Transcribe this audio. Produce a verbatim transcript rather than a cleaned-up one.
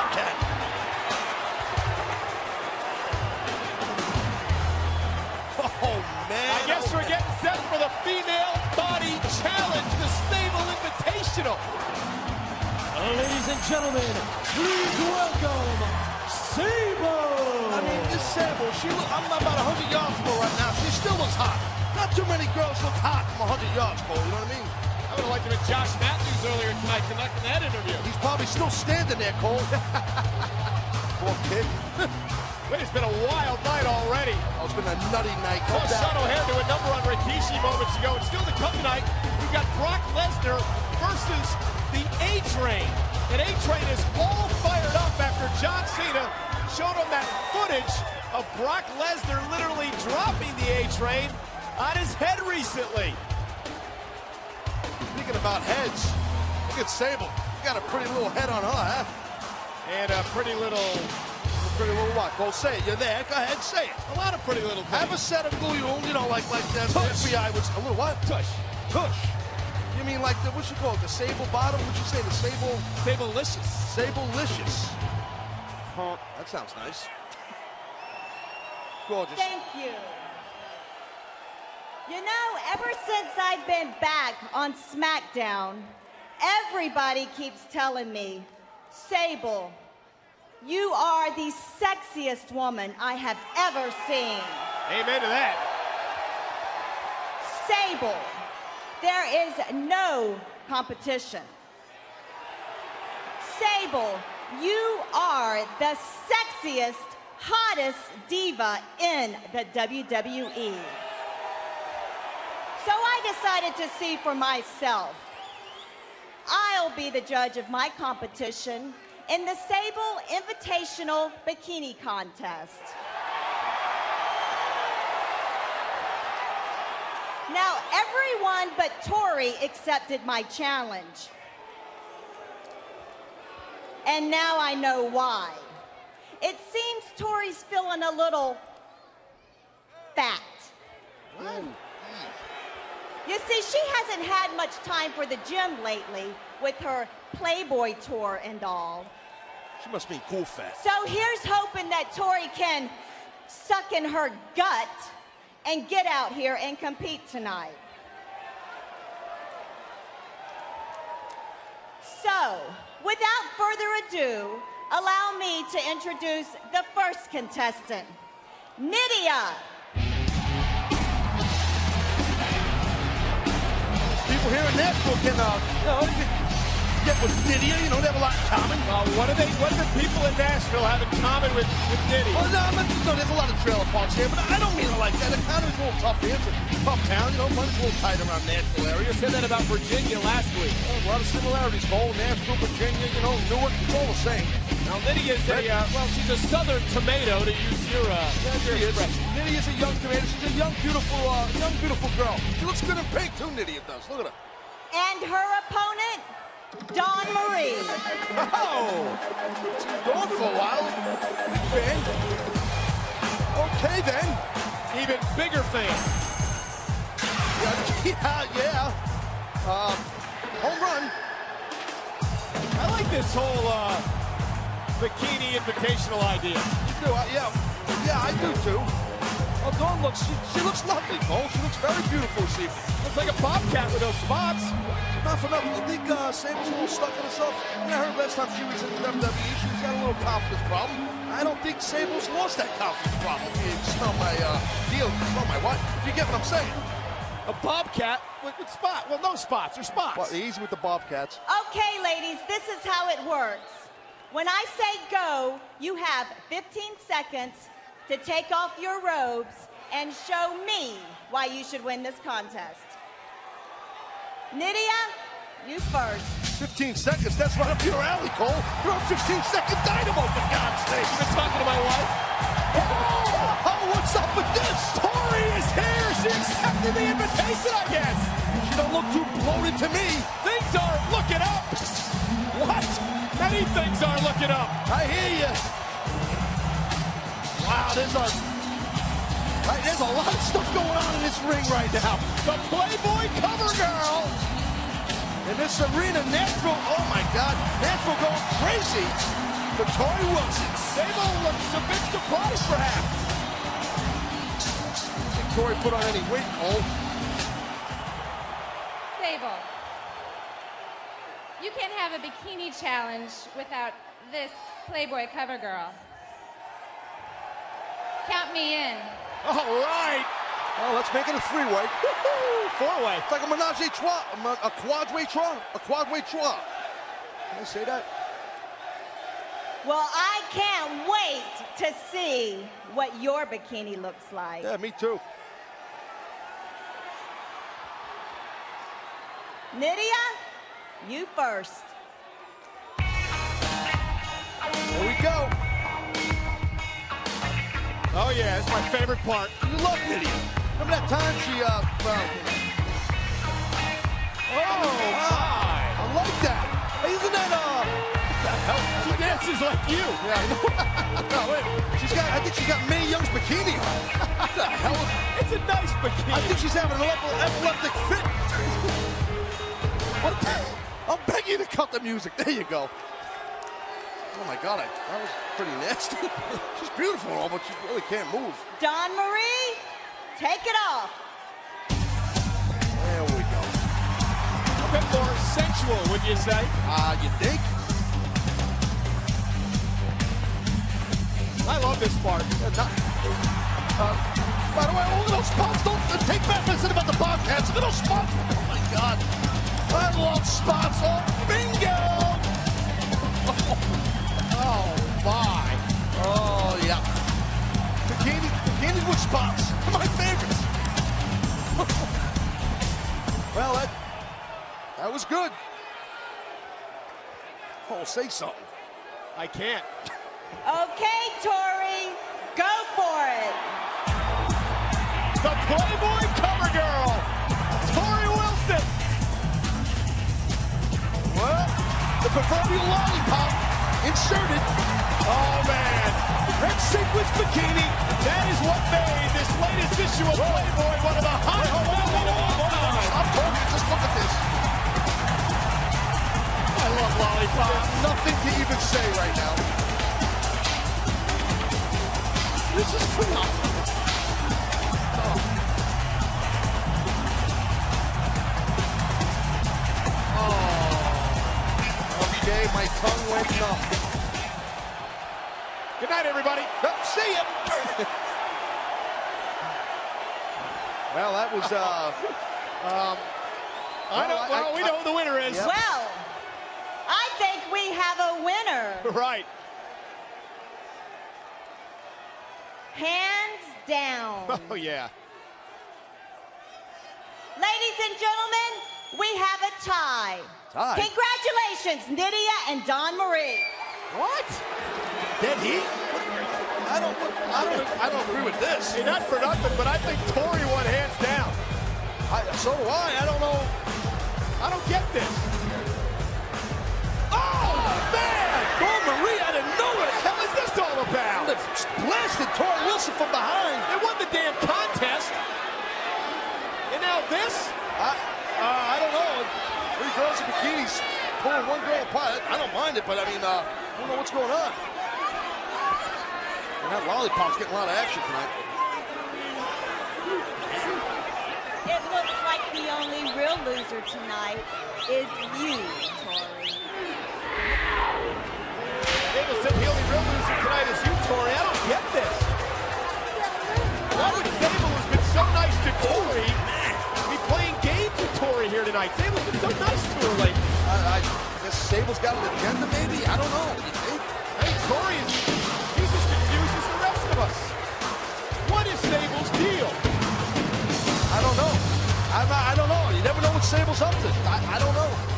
Bobcat. Oh, man. I guess we're getting set for the Female Body Challenge, the Stable Invitational. Ladies and gentlemen, please welcome Sable. I mean, this Sable, she look, I'm about one hundred yards from her right now. She still looks hot. Not too many girls look hot from one hundred yards, Cole, you know what I mean? I would have liked to have Josh Matthews earlier tonight conducting that interview. He's probably still standing there, Cole. Poor kid. Wait, it's been a wild night already. Oh, it's been a nutty night. Saw Sean O'Haire do a number on Rikishi moments ago, and still to come tonight, we've got Brock Lesnar versus the A-Train. And A-Train is all fired up after John Cena showed him that footage of Brock Lesnar literally dropping the A-Train on his head recently. Speaking about heads, look at Sable. You got a pretty little head on her, huh? And a pretty little... Pretty little what? Go say it. You're there. Go ahead, say it. A lot of pretty little things. Have a set of glue, you know, like like that. Tush. F B I was a little what? Tush. Tush. You mean like the, what you call it, the Sable bottom? What you say, the Sable? Sable-licious. Sable-licious. Huh. That sounds nice. Gorgeous. Thank you. You know, ever since I've been back on SmackDown, everybody keeps telling me, Sable, you are the sexiest woman I have ever seen. Amen to that. Sable, there is no competition. Sable, you are the sexiest, hottest diva in the W W E. So I decided to see for myself. I'll be the judge of my competition in the Sable Invitational Bikini Contest. Now, everyone but Tori accepted my challenge. And now I know why. It seems Tori's feeling a little fat. What? You see, she hasn't had much time for the gym lately with her Playboy tour and all. She must be cool fat. So here's hoping that Tori can suck in her gut and get out here and compete tonight. So, without further ado, allow me to introduce the first contestant, Nydia. People here in Nashville can, uh, you know, get with Nydia, you know, they have a lot in common. Well, what do they, what do the people in Nashville have in common with, with Nydia? Well, no, I'm not, no, there's a lot of trailer parks here, but I don't mean it like that. The economy's a little tough here. It's a tough town, you know, money's a little tight around Nashville area. You said that about Virginia last week. Well, a lot of similarities, Cole. Nashville, Virginia, you know, Newark, it's all the same. Now, Nydia's a, uh, well, she's a southern tomato, to use your, uh, Yeah, your she is. expression. Nydia's a young tomato. She's a young, beautiful, uh, young, beautiful girl. She looks good in pink, too, Nydia does. Look at her. And her opponent, Dawn Marie. Oh! She's gone for a while. Big fan. Okay, then. Even bigger fan. Yeah, yeah. yeah. Um, home run. I like this whole uh, bikini invitational idea. You do, uh, yeah. Yeah, I do, too. Oh, Dawn looks, she, she looks lovely, Cole. She looks very beautiful this evening. Looks like a bobcat with those spots. Not for nothing. You think uh, Sable's a little stuck in herself? Yeah, I heard last time she was in the W W E, she's got a little confidence problem. I don't think Sable's lost that confidence problem. If you smell my uh, deal, smell my what? If you get what I'm saying. A bobcat with, with spot. Well, no spots or spots. Well, easy with the Bobcats. Okay, ladies, this is how it works. When I say go, you have fifteen seconds to take off your robes and show me why you should win this contest. Nydia, you first. fifteen seconds, that's right up your alley, Cole. You're a fifteen second dynamo, for God's sake. You've been talking to my wife. Oh, oh, what's up with this? Tori is here. She accepted the invitation, I guess. She don't look too bloated to me. Things are looking up. What? Many things are looking up. I hear you. Wow, there's a, right, there's a lot of stuff going on in this ring right now. The Playboy cover girl. In this arena, Nashville, oh my God, Nashville going crazy. for Tori Wilson. Sable looks a bit surprised, perhaps. Did Tori put on any weight? Oh. Sable, you can't have a bikini challenge without this Playboy cover girl. Count me in. All right. Well, let's make it a three-way. Four-way. It's like a menage a trois, a, ma- a quadway trois, a quadway trois. Can I say that? Well, I can't wait to see what your bikini looks like. Yeah, me too. Nydia, you first. Here we go. Oh, yeah, it's my favorite part. You love Nydia. Remember that time she, uh, well, Oh, my. I like that. Hey, isn't that, uh, what the hell? She dances like you. Yeah, I know. No, wait. She's got, I think she's got Mae Young's bikini on. What the hell? It's a nice bikini. I think she's having an epi- epileptic fit. What the? I'm begging you to cut the music. There you go. Oh my God, I, that was pretty nasty. She's beautiful and all, but she really can't move. Dawn Marie, take it off. There we go. A bit more sensual, would you say? Ah, uh, you think? I love this part. Yeah, not, uh, by the way, all little spots, don't uh, take back what I said about the Bobcats. Little spots. Oh my God. I love spots. Oh, bingo. Oh, my. Oh, yeah. Bikini, bikinis with spots. My favorites. Well, that, that was good. Oh, say something. I can't. Okay, Tori, go for it. The Playboy cover girl, Tori Wilson. Well, the proverbial lollipop inserted. Oh, man. Red sequence bikini. That is what made this latest issue of Playboy one of the hottest men of all time. I'm told you, just look at this. I love lollipop. There's nothing to even say right now. This is phenomenal. Oh. Oh. Okay, my tongue went numb. Good night, everybody. Oh, see ya. Well, that was, uh... Um, I know, Well, I- well, I- we know who the winner is. Yep. Well, I think we have a winner. Right. Hands down. Oh, yeah. Ladies and gentlemen, we have a tie. Tie? Congratulations, Nydia and Dawn Marie. What? Dead heat? I don't, I don't, I don't agree with this. Hey, not for nothing, but I think Tori won hands down. I, so do I. I don't know. I don't get this. Oh, man! Dawn Marie, I didn't know What it. the hell is this all about? Blasted Tori Wilson from behind. They won the damn contest. And now this? I, uh, I don't know. Three girls in bikinis pulling one girl apart. I don't mind it, but I mean, uh, I don't know what's going on. And that lollipop's getting a lot of action tonight. It looks like the only real loser tonight is you, Tori. Sable said the only real loser tonight is you, Tori. I don't get this. Why would Sable, who's been so nice to Tori, be playing games with Tori here tonight? Sable's been so nice to her lately. I, I guess Sable's got an agenda, maybe? I don't know. You think? Hey, Tori is he's as confused as the rest of us. What is Sable's deal? I don't know. I'm, I don't know. You never know what Sable's up to. I, I don't know.